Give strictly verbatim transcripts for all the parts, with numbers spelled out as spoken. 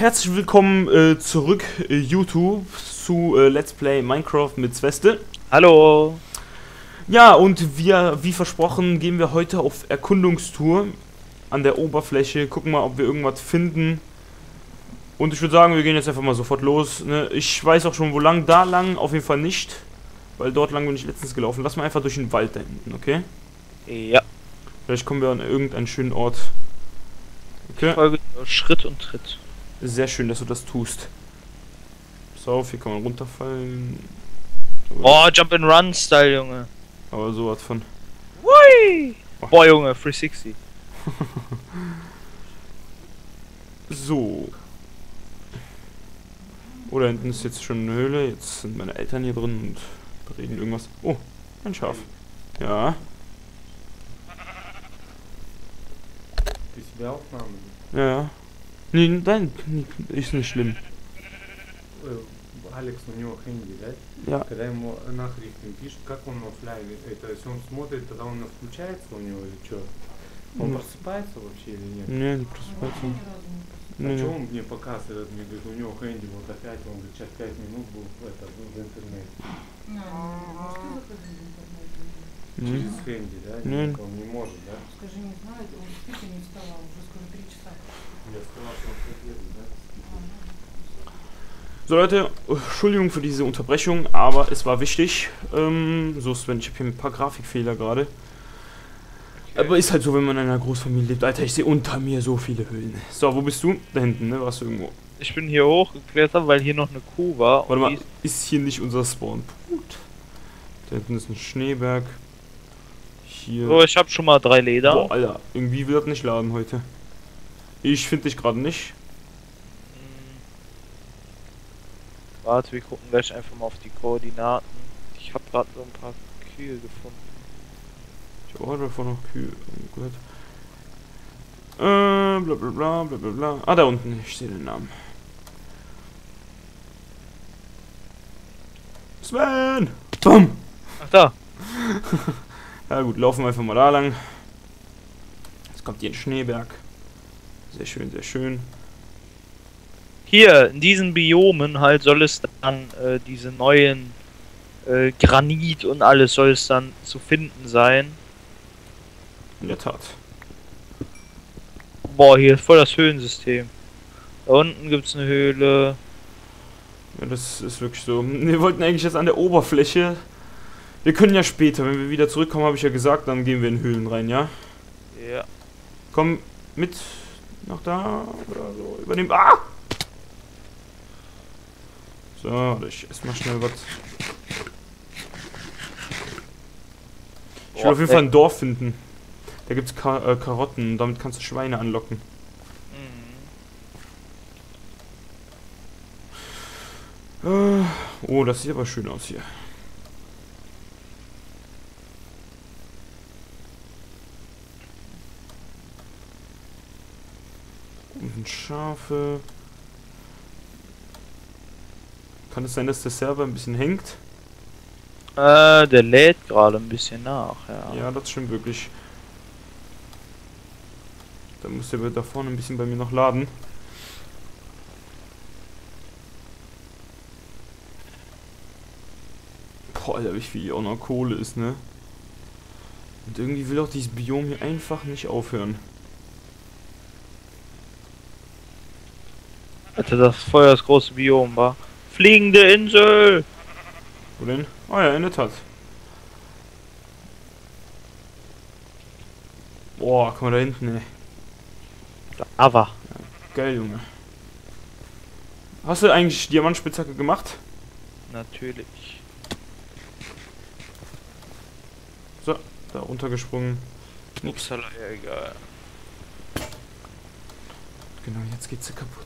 herzlich willkommen äh, zurück äh, YouTube zu äh, Let's Play Minecraft mit Zweste. Hallo. Ja, und wir, wie versprochen, gehen wir heute auf Erkundungstour an der Oberfläche, gucken mal, ob wir irgendwas finden. Und ich würde sagen, wir gehen jetzt einfach mal sofort los. Ne? Ich weiß auch schon, wo lang, da lang auf jeden Fall nicht, weil dort lang bin ich letztens gelaufen. Lass mal einfach durch den Wald da hinten, okay? Ja. Vielleicht kommen wir an irgendeinen schönen Ort. Okay. Ich folge Schritt und Tritt. Sehr schön, dass du das tust. Pass auf, hier kann man runterfallen. So. Oh, Jump and Run Style, Junge. Aber sowas von. Hui! Boah, Junge, dreihundertsechzig. So. Oh, da hinten ist jetzt schon eine Höhle. Jetzt sind meine Eltern hier drin und reden irgendwas. Oh, ein Schaf. Ja. Ты себя Aufnahmen? Ja. Nee, nein, ist nicht schlimm. Алекс, у него хэнди, да? Ja. Когда ему нахрифтинг пишет, как он оффлайн? Это если он смотрит, тогда он включается у него или что? Он Ну. просыпается вообще или нет? Nee, не просыпается. А Nee, что nee. он мне показывает? Мне говорит, у него хэнди вот опять, он говорит, сейчас пять минут был в, это, в интернете. Nee. Через хэнди, да? Не. Никак Он не может, да? Скажи, не знаю, он спит и не вставал, уже скоро три часа. Я сказал, что он соседу, да? So Leute, Entschuldigung für diese Unterbrechung, aber es war wichtig. Ähm, so Sven, ich habe hier ein paar Grafikfehler gerade. Aber ist halt so, wenn man in einer Großfamilie lebt. Alter, ich sehe unter mir so viele Höhlen. So, wo bist du? Da hinten, ne? Warst du irgendwo? Ich bin hier hochgeklettert, weil hier noch eine Kuh war. Warte mal, die ist hier nicht unser Spawn? Gut. Da hinten ist ein Schneeberg. Hier. So, ich hab schon mal drei Leder. Boah, Alter, irgendwie wird nicht laden heute. Ich finde dich gerade nicht. Hm. Warte, wir gucken gleich einfach mal auf die Koordinaten. Ich habe gerade so ein paar Kühe gefunden. Ich habe auch davon noch Kühe gehört. Äh, bla bla bla bla bla bla. Ah, da unten, ich sehe den Namen. Sven! Bam! Ach da. Ja gut, laufen wir einfach mal da lang. Jetzt kommt hier ein Schneeberg. Sehr schön, sehr schön. Hier, in diesen Biomen halt soll es dann äh, diese neuen äh, Granit und alles soll es dann zu finden sein. In der Tat. Boah, hier ist voll das Höhlensystem. Da unten gibt's eine Höhle. Ja, das ist wirklich so. Wir wollten eigentlich jetzt an der Oberfläche. Wir können ja später, wenn wir wieder zurückkommen, habe ich ja gesagt, dann gehen wir in Höhlen rein, ja? Ja. Komm mit nach da oder so. Übernehmen. Ah! So, warte, ich esse mal schnell was. Ich will auf jeden Fall ein Dorf finden. Da gibt's Ka äh, Karotten, damit kannst du Schweine anlocken. Mhm. Äh, oh, das sieht aber schön aus hier. Unten Schafe. Kann es sein, dass der Server ein bisschen hängt? Äh, der lädt gerade ein bisschen nach, ja. Ja, das stimmt wirklich. Da muss der da vorne ein bisschen bei mir noch laden. Boah, Alter, wie viel hier auch noch Kohle ist, ne? Und irgendwie will auch dieses Biom hier einfach nicht aufhören. Alter, das ist voll das große Biom war. Fliegende Insel! Wo denn? Oh ja, in der Tat. Boah, guck mal da hinten, ey. Aber. Geil, Junge. Hast du eigentlich Diamantspitzhacke gemacht? Natürlich. So, da runtergesprungen. Nix. Upsala, ja, egal. Genau, jetzt geht sie kaputt.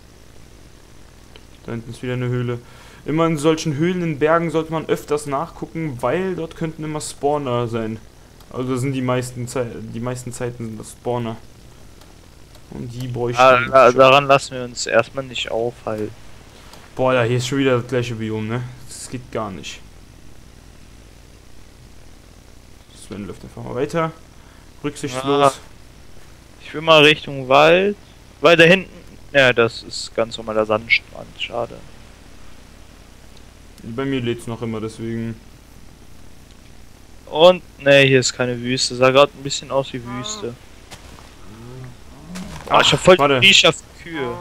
Da hinten ist wieder eine Höhle. Immer in solchen Höhlen in Bergen sollte man öfters nachgucken, weil dort könnten immer Spawner sein. Also sind die meisten Zeit, die meisten Zeiten sind das Spawner. Und die bräuchten. Ah, da, daran lassen wir uns erstmal nicht aufhalten. Boah, da hier ist schon wieder das gleiche Biom, ne? Das geht gar nicht. Sven läuft einfach mal weiter. Rücksichtslos. Ah, ich will mal Richtung Wald. Weil da hinten Ja, das ist ganz normaler Sandstrand, schade. Bei mir lädt's noch immer, deswegen. Und, ne, hier ist keine Wüste. Sah gerade ein bisschen aus wie Wüste. Ah, ich hab voll warte. die Riecher auf Kühe.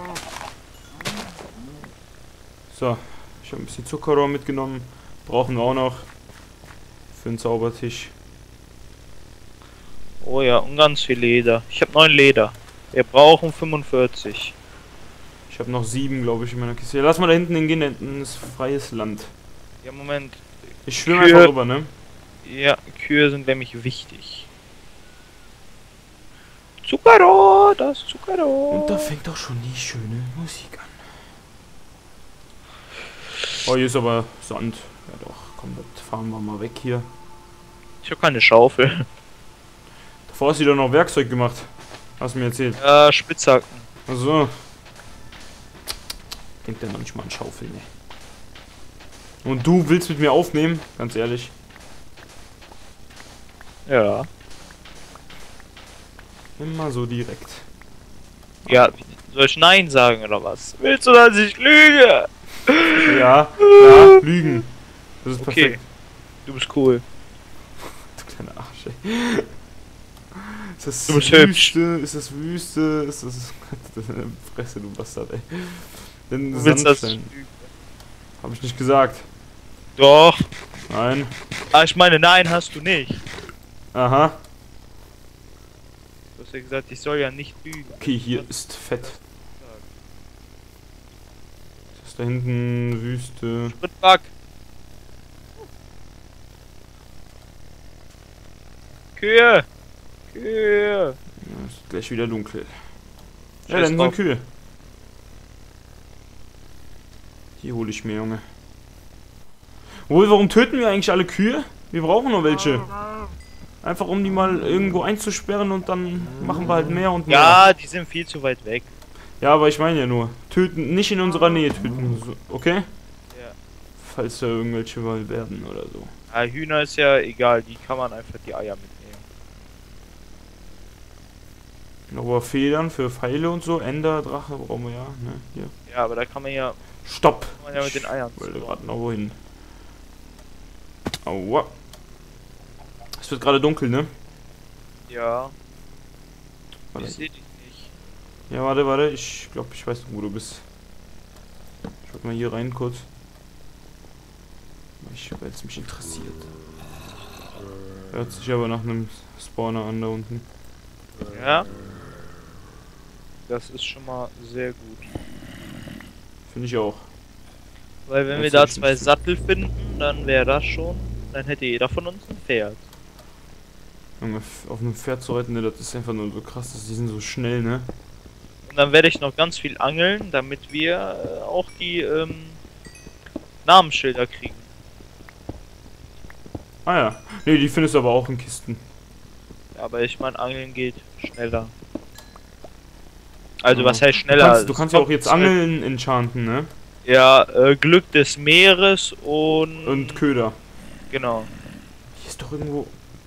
So, ich habe ein bisschen Zuckerrohr mitgenommen. Brauchen wir auch noch. Für einen Zaubertisch. Oh ja, und ganz viel Leder. Ich habe neun Leder. Wir brauchen fünfundvierzig. Ich habe noch sieben, glaube ich, in meiner Kiste. Ja, lass mal da hinten hingehen, da hinten ist freies Land. Ja, Moment. Ich schwimme Kühe. einfach rüber, ne? Ja, Kühe sind nämlich wichtig. Zuckerrohr, das Zuckerrohr. Und da fängt auch schon die schöne Musik an. Oh, hier ist aber Sand. Ja doch, komm, das fahren wir mal weg hier. Ich habe keine Schaufel. Davor hast du doch noch Werkzeug gemacht. Hast du mir erzählt. Ja, Spitzhacken. Also. Denkt der manchmal an Schaufeln, ne? Und du willst mit mir aufnehmen? Ganz ehrlich. Ja. Immer so direkt. Ja, soll ich Nein sagen oder was? Willst du, dass ich lüge? Ja, ja, lügen. Das ist Okay. perfekt. Du bist cool. Du kleiner Arsch, ey. Ist das Du bist Wüste? Ist das Wüste? Ist das... das ist eine Fresse, du Bastard, ey. Den Du willst, dass ich Sandstein. lüge. Hab ich nicht gesagt. Doch. Nein. Ah, ich meine, nein, hast du nicht. Aha. Du hast ja gesagt, ich soll ja nicht lügen. Okay, hier ist Fett. Das ist da hinten Wüste. Spritback. Kühe. Kühe. Ja, ist gleich wieder dunkel. Ja, Scheiß dann drauf. sind Kühe. Die hole ich mir, Junge. Obwohl, warum töten wir eigentlich alle Kühe? Wir brauchen nur welche. Einfach um die mal irgendwo einzusperren und dann machen wir halt mehr und mehr. Ja, die sind viel zu weit weg. Ja, aber ich meine ja nur. Töten, nicht in unserer Nähe töten. so- Okay? Ja. Falls da irgendwelche mal werden oder so. Ah, Hühner ist ja egal, die kann man einfach die Eier mitnehmen. Aber Federn für Pfeile und so, Ender, Drache brauchen wir ja. Ne? Hier. Ja, aber da kann man ja, Stopp! kann man ja mit den Eiern Ich wollte zaubern. gerade noch wohin. Aua. Es wird gerade dunkel, ne? Ja, Warte. ich sehe dich nicht. Ja, warte, warte. Ich glaube, ich weiß noch, wo du bist. Ich wollte mal hier rein kurz. Ich, weil es mich interessiert. Hört sich aber nach einem Spawner an da unten. Ja. Das ist schon mal sehr gut. Finde ich auch. Weil wenn Das wir da ist zwei schon- Sattel finden, dann wäre das schon. Dann hätte jeder von uns ein Pferd. Junge, f- auf einem Pferd zu reiten, ne, das ist einfach nur so krass, dass die sind so schnell, ne? Und dann werde ich noch ganz viel angeln, damit wir äh, auch die ähm, Namensschilder kriegen. Ah ja. Ne, die findest du aber auch in Kisten. Ja, aber ich meine, Angeln geht schneller. Also Ja. was heißt Du schneller? kannst, du Es kannst ja auch kommt jetzt halt- Angeln enchanten, ne? Ja, äh, Glück des Meeres und... Und Köder. Genau. Hier ist doch irgendwo...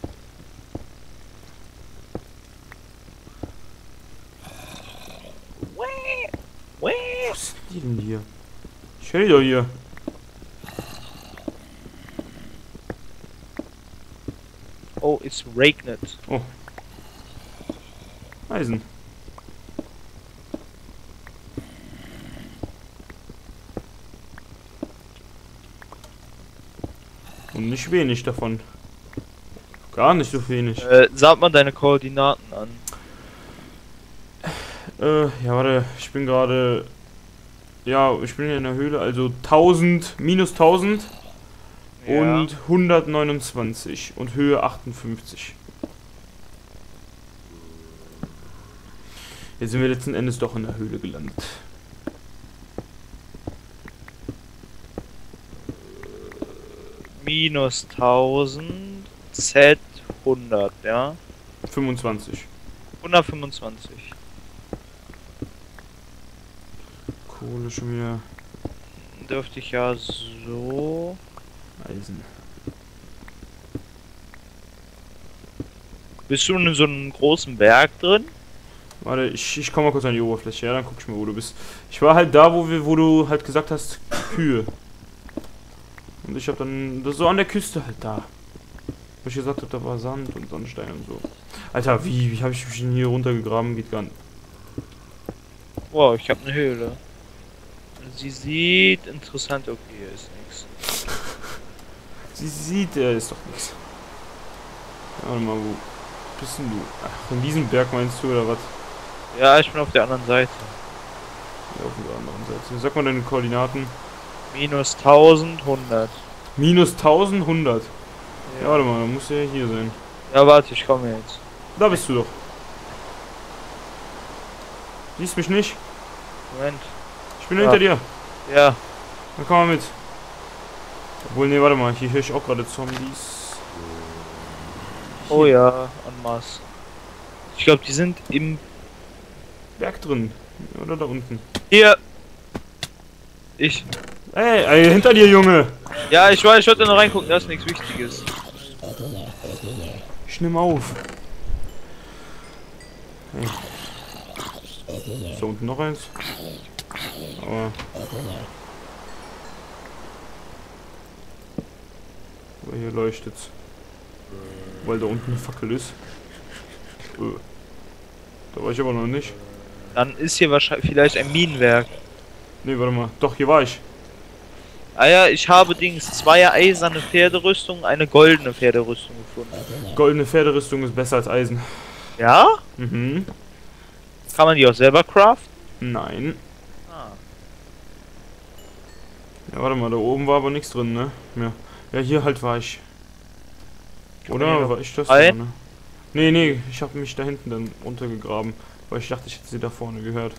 Wo sind die denn hier? Ich höre die doch hier. Oh, es regnet. Eisen. Und nicht wenig davon. Gar nicht so wenig. Äh, sag mal deine Koordinaten an. Äh, ja, warte, ich bin gerade. Ja, ich bin hier in der Höhle, also tausend, minus tausend und hundertneunundzwanzig und Höhe achtundfünfzig. Jetzt sind wir letzten Endes doch in der Höhle gelandet. Minus tausend, Z hundert, ja? fünfundzwanzig. hundertfünfundzwanzig. Kohle schon wieder. Dürfte ich ja so... Eisen. Bist du in so einem großen Berg drin? Warte, ich, ich komme mal kurz an die Oberfläche, ja, dann guck ich mal, wo du bist. Ich war halt da, wo wir, wo du halt gesagt hast, Kühe. Und ich hab dann, das so an der Küste halt da. Wo ich gesagt hab, da war Sand und Sandstein und so. Alter, wie, wie habe ich mich denn hier runtergegraben? Geht gar nicht. Wow, ich habe eine Höhle. Sie sieht interessant, okay, hier ist nichts. Sie sieht, er ist doch nichts. Ja, warte mal, wo bist denn du? Ach, in diesem Berg meinst du, oder was? Ja, ich bin auf der anderen Seite. Ja, auf der anderen Seite. Sag mal deine Koordinaten. Minus tausendhundert. Minus eintausendhundert. Ja, Ja. warte mal, dann muss ja hier sein. Ja, warte, ich komme jetzt. Da bist du doch. Siehst mich nicht? Moment. Ich bin Ja. hinter dir. Ja, Dann komm mal mit. Obwohl, nee, warte mal, hier höre ich auch gerade Zombies. oh ja, en masse. Ich glaube, die sind im... Berg drin. Oder da unten. Hier! Ich... Ey, ey, hinter dir, Junge! Ja, ich weiß, ich wollte noch reingucken, da ist nichts Wichtiges. Ich nehme auf. Hey. Ist da unten noch eins? Aber... Aber hier leuchtet's. Weil da unten eine Fackel ist. Äh. Da war ich aber noch nicht. Dann ist hier wahrscheinlich vielleicht ein Minenwerk. Ne, warte mal. Doch, hier war ich. Ah ja, ich habe Dings, zwei eiserne Pferderüstung, eine goldene Pferderüstung gefunden. Goldene Pferderüstung ist besser als Eisen. Ja? Mhm. Kann man die auch selber craften? Nein. Ah. Ja, warte mal, da oben war aber nichts drin, ne? Ja. Ja, hier halt war ich. Kann man hier Oder noch war ich das? rein? Da, ne? Nee, nee, ich habe mich da hinten dann runtergegraben, weil ich dachte, ich hätte sie da vorne gehört.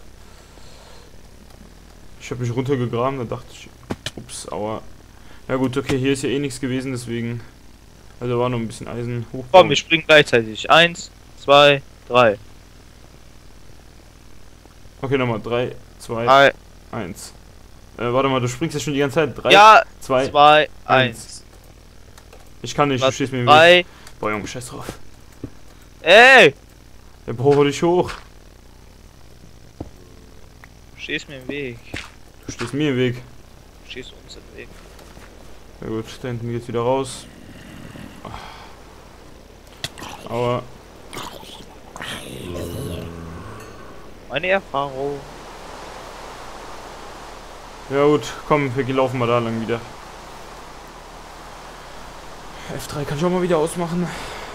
Ich habe mich runtergegraben, da dachte ich, ups, aua. Ja gut, okay, hier ist ja eh nichts gewesen, deswegen. Also war noch ein bisschen Eisen hoch. Komm, wir springen gleichzeitig. Eins, zwei, drei. Okay, nochmal. drei, zwei, Drei. eins. Äh, warte mal, du springst ja schon die ganze Zeit. drei, Ja, zwei, zwei, eins. eins. Ich kann nicht, du Was? stehst mir im Weg. Drei. Boah, Junge, scheiß drauf. Ey! Ja, boah, dich hoch. Du stehst mir im Weg. Du stehst mir im Weg. Du stehst uns im Weg. Ja gut, da hinten geht's wieder raus. Aber Meine Erfahrung. ja gut, komm, wir laufen mal da lang wieder. F drei kann ich auch mal wieder ausmachen.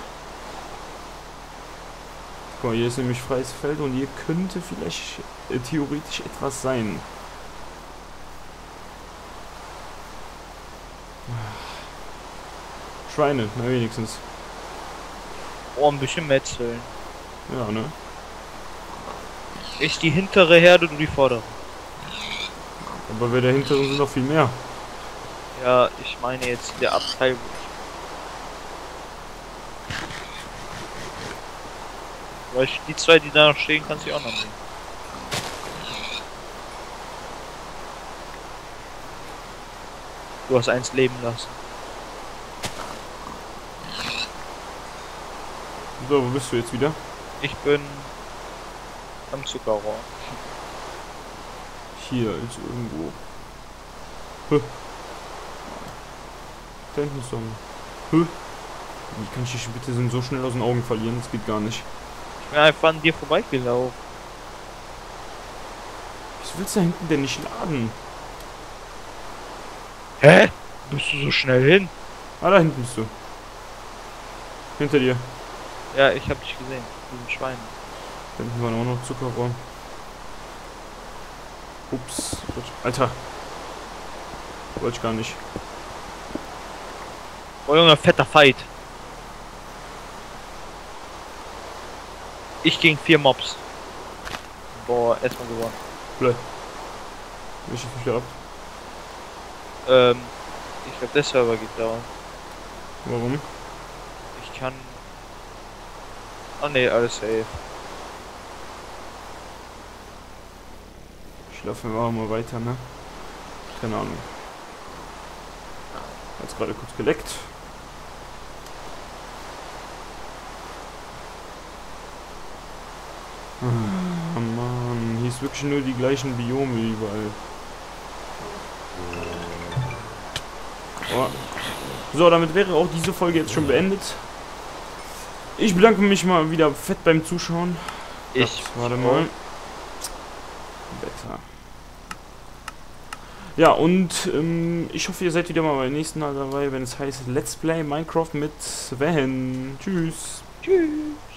Guck mal, hier ist nämlich freies Feld und hier könnte vielleicht äh, theoretisch etwas sein. Schweine, na wenigstens. Oh, ein bisschen metzeln. Ja, ne? Ich die hintere Herde, du die vordere. Aber wer dahinter sind noch viel mehr. Ja, ich meine jetzt der Abteil. Weil ich, die zwei, die da noch stehen, kannst du auch noch nehmen. Du hast eins leben lassen. So, wo bist du jetzt wieder? Ich bin am Zuckerrohr. Hier ist irgendwo. Hä? Da hinten ist doch ein. Hä? Wie kann ich dich bitte so schnell aus den Augen verlieren? Das geht gar nicht. Ich bin einfach an dir vorbeigelaufen. Wieso willst du da hinten denn nicht laden? Hä? Bist du so schnell hin? Ah, da hinten bist du. Hinter dir. Ja, ich hab dich gesehen. Diesen Schwein. Da hinten waren auch noch Zuckerrohr. Ups. Alter. Wollte ich gar nicht. Oh Junge, fetter Fight. Ich gegen vier Mobs. Boah, erstmal gewonnen. Blöd. Ich mich wieder ab. Ähm, ich glaube der Server geht down. Warum? Ich kann... Oh ne, alles safe. Ich laufe einfach mal weiter, ne? Keine Ahnung. Hat's gerade kurz geleckt. Hm. es wirklich nur die gleichen Biome überall. Oh. So, damit wäre auch diese Folge jetzt schon beendet. Ich bedanke mich mal wieder fett beim Zuschauen. Ich. Das, warte mal. Besser. Ja, und ähm, ich hoffe, ihr seid wieder mal beim nächsten Mal dabei, wenn es heißt Let's Play Minecraft mit Sven. Tschüss. Tschüss.